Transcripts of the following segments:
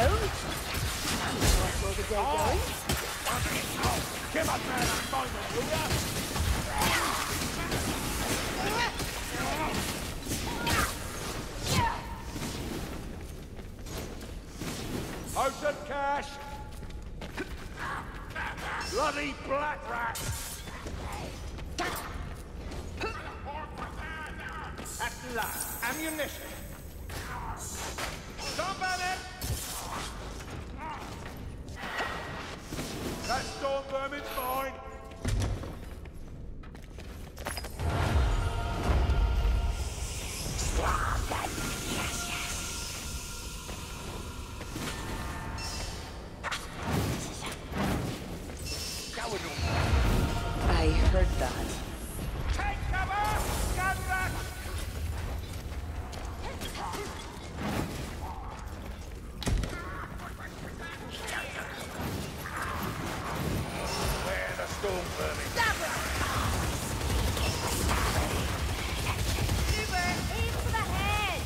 phone. That's all the day going. Give us man a moment, will ya? Ocean cash! Bloody black rat! At last, ammunition! Somebody! That storm vermin's mine! I heard that. Take cover! Gunrat! Where the storm vermin? Uber, aim for the head!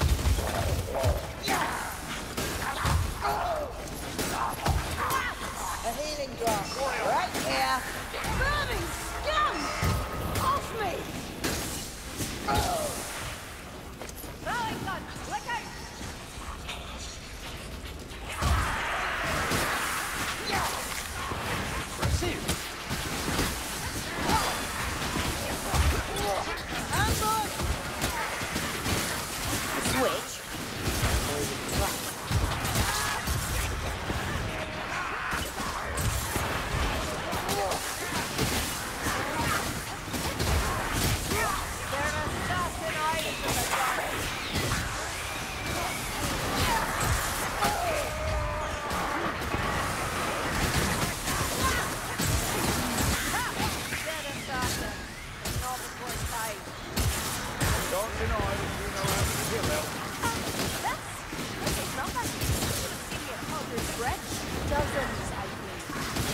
A healing drop. Right here. Burning scum! Off me! Throwing gun! Look out! Ambush! Switch. There's an assassin island in the dark. Dead assassin. Not before tight. Don't deny that you know how to kill them. This is not like you should have seen me at Culver's Bridge. Dozens, I think.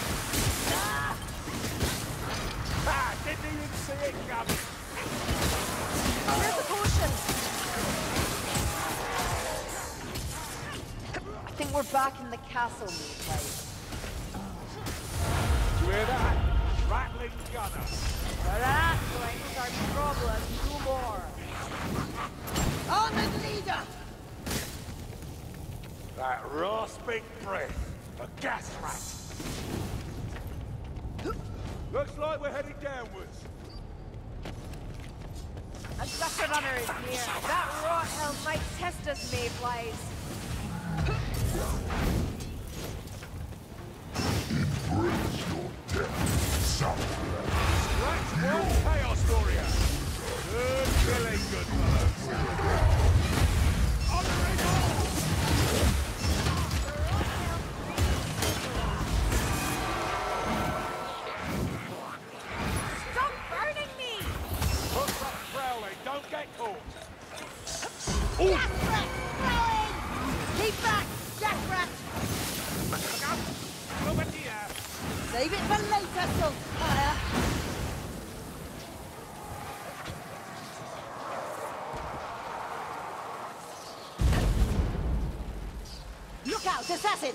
Ah, didn't even see it coming. Where's the potion? I think we're back in the castle, place. Do you hear that? Rattling gunner. That brings our problem no more. Armored leader! That rasping breath. A gas rat. Looks like we're heading downwards. A sucker runner is near. That rot hell might test us, mayflies. That's one chaos warrior. Good killing, good fellows. On the radar! Stop burning me! Hook up prowling, don't get caught. Gas rat! Throwing! Keep back! Gas rat! Look out! Over here! Save it for later, Saltfire! Look out, assassin!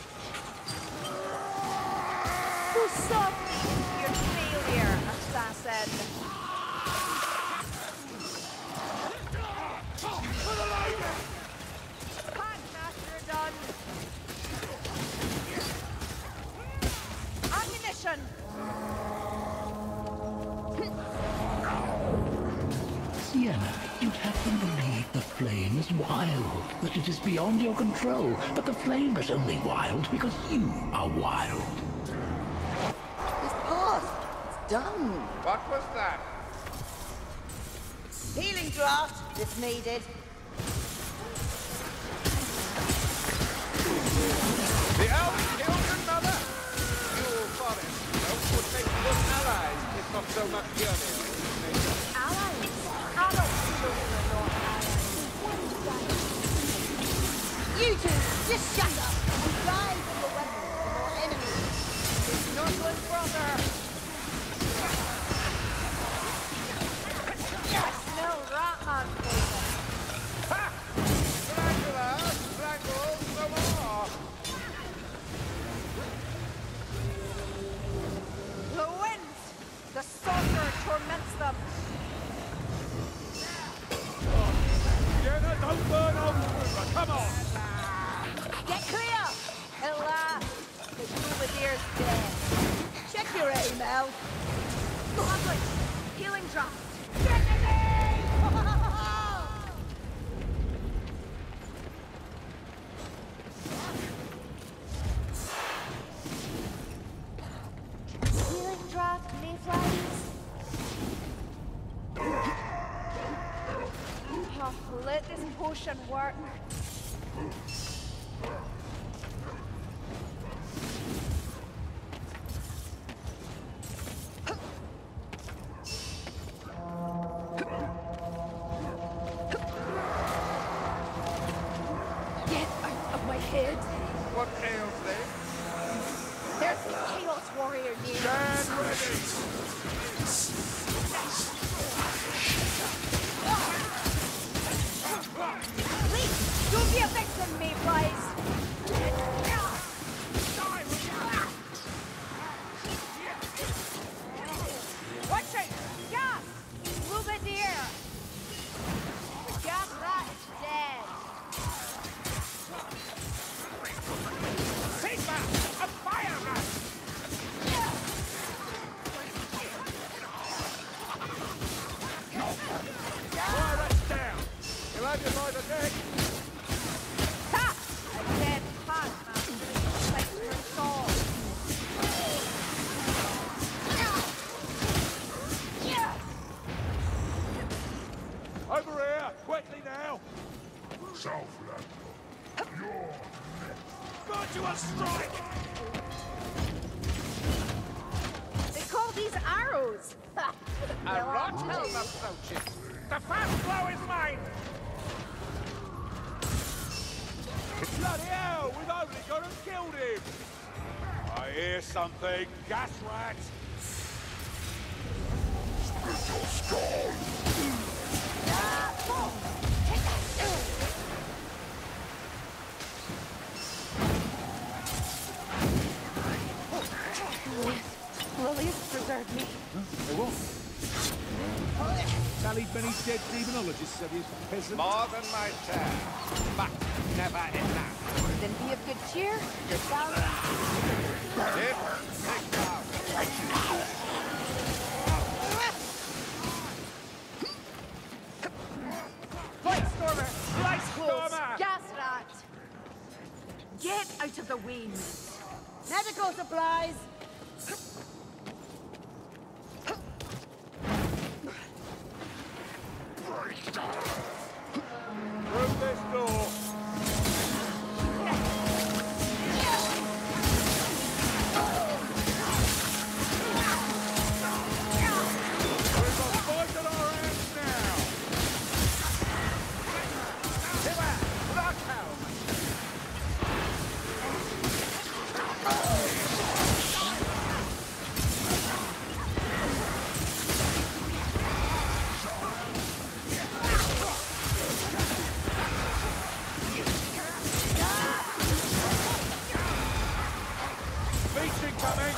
Who's up? Your failure, assassin. For the lady! Packmaster done. Ammunition! Sienna, you'd have them believe the flame is wild, that it is beyond your control. But the flame is only wild because you are wild. It's past! It's done! What was that? Healing draft, if needed. The elf killed your mother? You forest, elf would make good allies, if not so much journey. Allies? Adult children are not allies. You two, just shut up and die from the weapons of your enemies. Northland brother! I smell Ratman poison. Ha! Dracula, strangled, no more! potion work? Get out of my head! What ails thee? There's a Chaos Warrior near. Stand ready! Please, don't be a victim, Mayflies! Watch out! Gas! Lumadier! The gas rat is dead! Sigma! A fire rat! Fire rats down! You'll have your by the neck! Ha! A dead Taskmaster like her soul. Over here! Quickly now! Southland, you're Got you a strike! They call these arrows! Ha! A rot helm approaches! The fast flow is mine! Bloody hell! We've only got and killed him! I hear something! Gas rats! Lilius preserved me. Sally Benny's dead demonologist said he's peasant. More than my share, but never enough. Then be of good cheer. Your salary. Dip, take down. Flight Stormer! Ice Wolves! Stormer! Gas Rat! Get out of the way, mate. Medical supplies. Through this door. We've got fight in our hands now. Timber, Rockhelm. Beast incoming.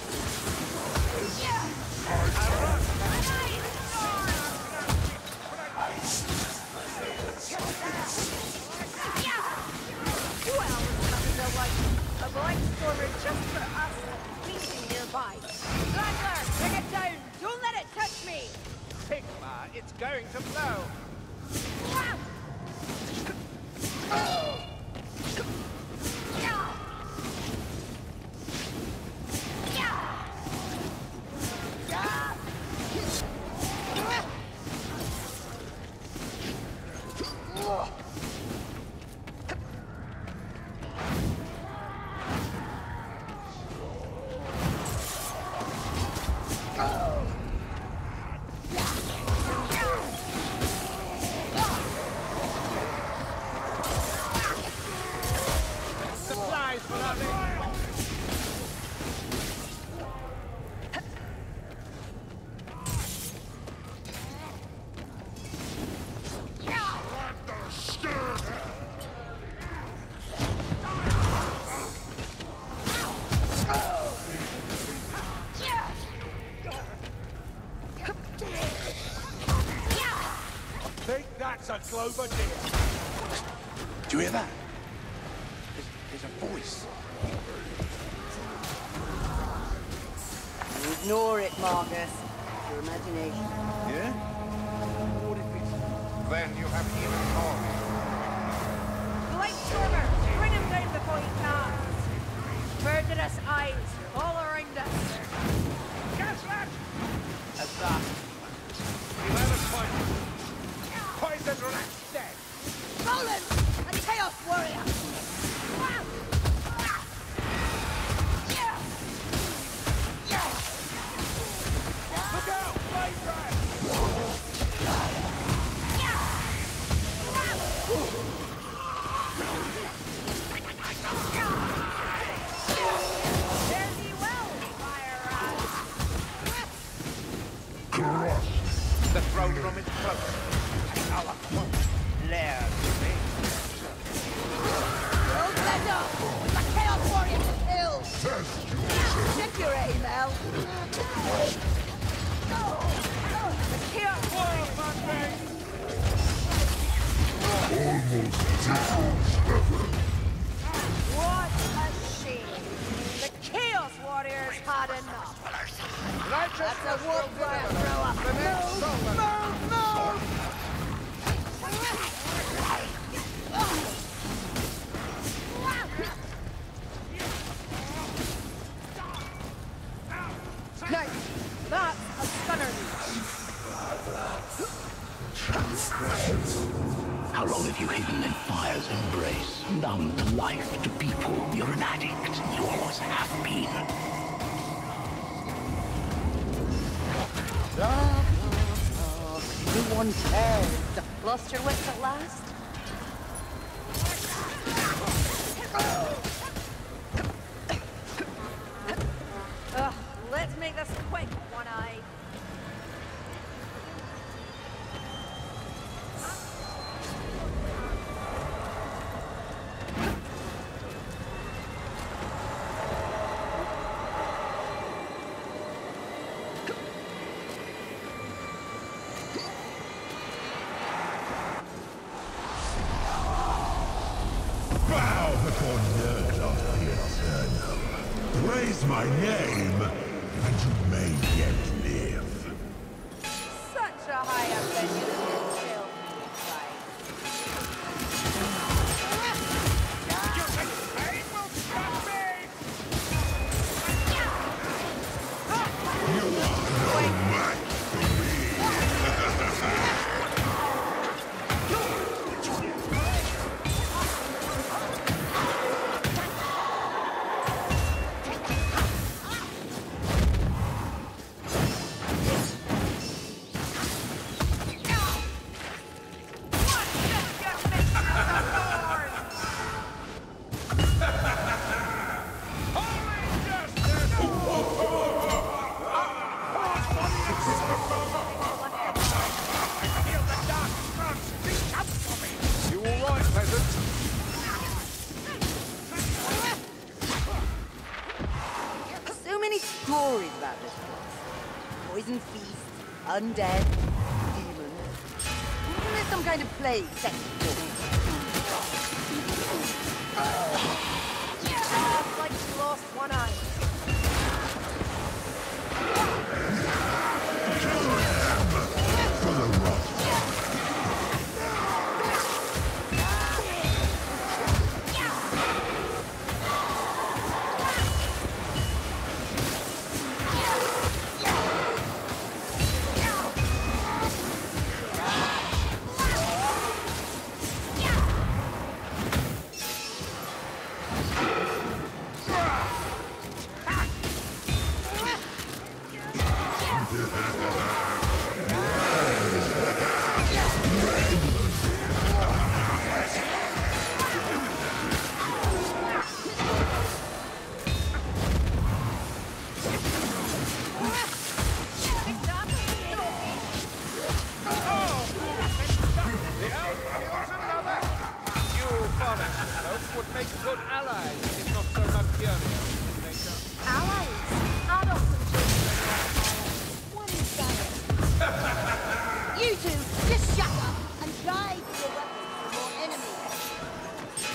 Well, the like a Blight Stormer just for us beating nearby. Gladler, bring it down! Don't let it touch me! Sigma, it's going to blow. Supplies for nothing. Think that's a Clover deer. Do you hear that? There's a voice. Ignore it, Marcus. Your imagination. Yeah? What if it's... Then you have even more. Blight Stormer, bring him down before he comes. Murderous eyes all around us. Gas rat! At that. 11 points. Poison rat dead. Demon! A Chaos Warrior! Look out! Blade Drive! Fare thee well, Fire Rat. The throne room is close. Our close lair remains. Don't let up! A Chaos Warrior to kill! Check your aim, El. The Chaos Warrior. What a shame. The Chaos Warriors had enough. Righteous That's a war cry, thrower! the next solar. Nice. That's a stunner. How long have you hidden in fire's embrace? Numb to life, to people. You're an addict. You always have been. You one cares to lost your wits at last? Let's make this quick, One-Eye. Bow before Nurgle the Eternal. Praise my name, and you may yet live. Such a high opinion of yourself, right? You are no match for me. You all right, peasant? So many stories about this place. Poison feast, undead, demons. Isn't there some kind of plague set Just like she lost one eye. For the rock. Would make good allies, if not so much furious in nature. Allies, adults and children. One is better. You two, just shut up and guide your weapons to your enemies.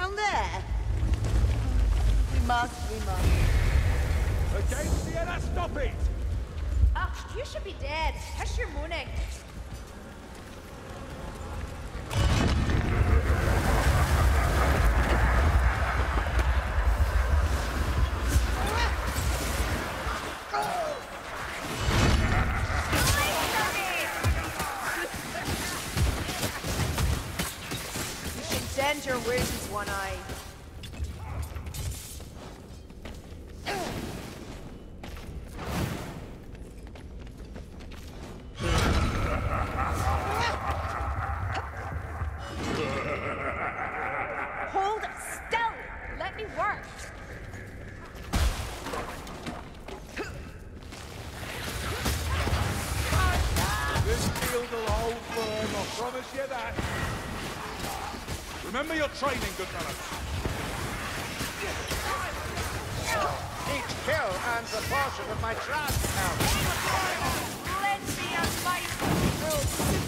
down there? We must. Again, Sienna, stop it! Ah, you should be dead. Hush your moaning. You should send your wounds, One Eye. Hold still! Let me work! This shield will hold firm, I promise you that. Remember your training, good fellows. Each kill earns a portion of my trust now. Lend me a mic!